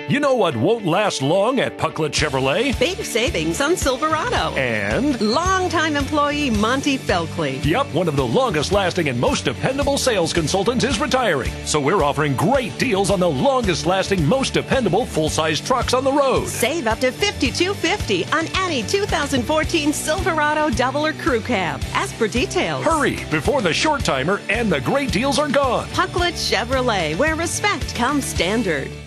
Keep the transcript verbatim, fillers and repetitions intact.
You know what won't last long at Puklich Chevrolet? Big savings on Silverado. And? Longtime employee Monte Felchle. Yep, one of the longest lasting and most dependable sales consultants is retiring. So we're offering great deals on the longest lasting, most dependable full-size trucks on the road. Save up to fifty-two fifty on any two thousand fourteen Silverado double or crew cab. Ask for details. Hurry before the short timer and the great deals are gone. Puklich Chevrolet, where respect comes standard.